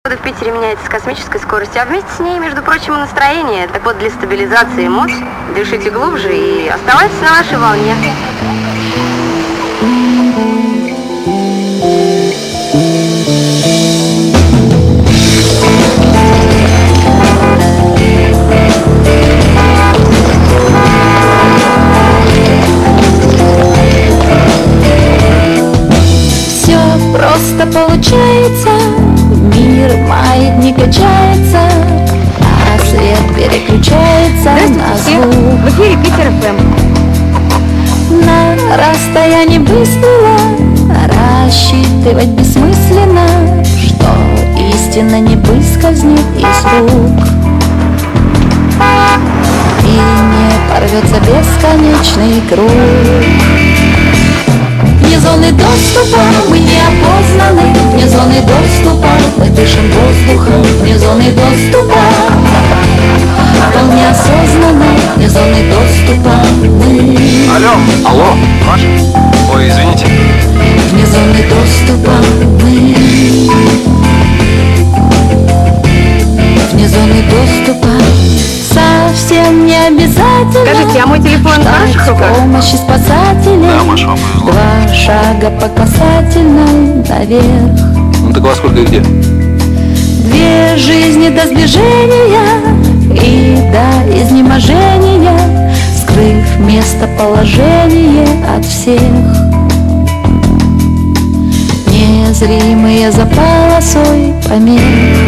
В Питере меняется с космической скоростью, а вместе с ней, между прочим, и настроение. Так вот, для стабилизации эмоций дышите глубже и оставайтесь на вашей волне. Все просто получается. Мир маятник качается, а свет переключается на звук. В эфире Питер ФМ. На расстоянии быстрого рассчитывать бессмысленно, что истина не выскользнет из рук и не порвется бесконечный круг. Вне зоны доступа мы не опознаны, вне зоны доступа мы дышим воздухом, вне зоны доступа вполне осознанно, вне зоны доступа мы. Алло, Маша? Ой, извините. Вне зоны доступа мы. Вне зоны доступа совсем не обязательно. Скажите, а мой телефон в ваших руках? Помощи спасателей. Да, Маша, вам повезло. 2 шага по касательной наверх. Ну так во сколько и где? 2 жизни до сближения и до изнеможения, скрыв местоположение от всех. Незримые за полосой помех.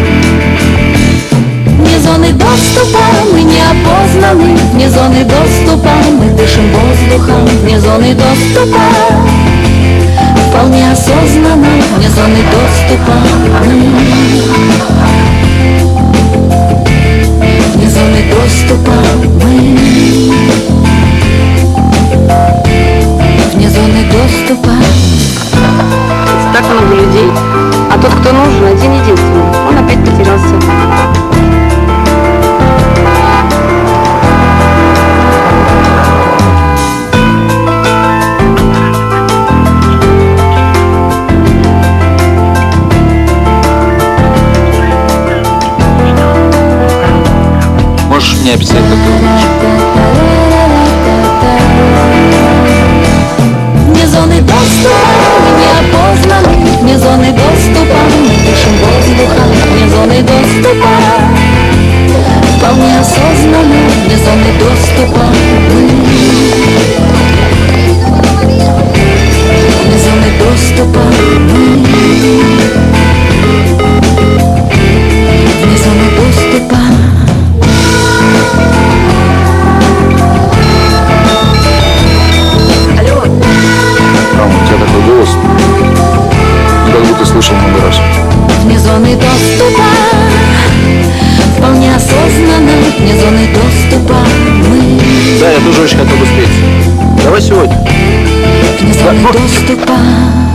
Вне зоны доступа мы не опознаны, вне зоны доступа мы дышим воздухом, вне зоны доступа вполне осознанно, вне зоны доступа мы. Вне зоны доступа мы. Вне зоны доступа. Так много людей, а тот, кто нужен, один-единственный, он опять потерялся. Можешь мне описать, как ты умеешь? Вне зоны доступа мы не опознаны, вне зоны доступа мы дышим воздухом, вне зоны доступа вполне осознанно, вне зоны доступа мы. Вне зоны доступа мы. Вне зоны доступа. Мама, у тебя такой голос, ну, как будто слышал много раз. Вне зоны доступа вполне осознанно, вне зоны доступа мы. Да, я тоже очень хотел бы встретиться. Давай сегодня. Вне зоны доступа.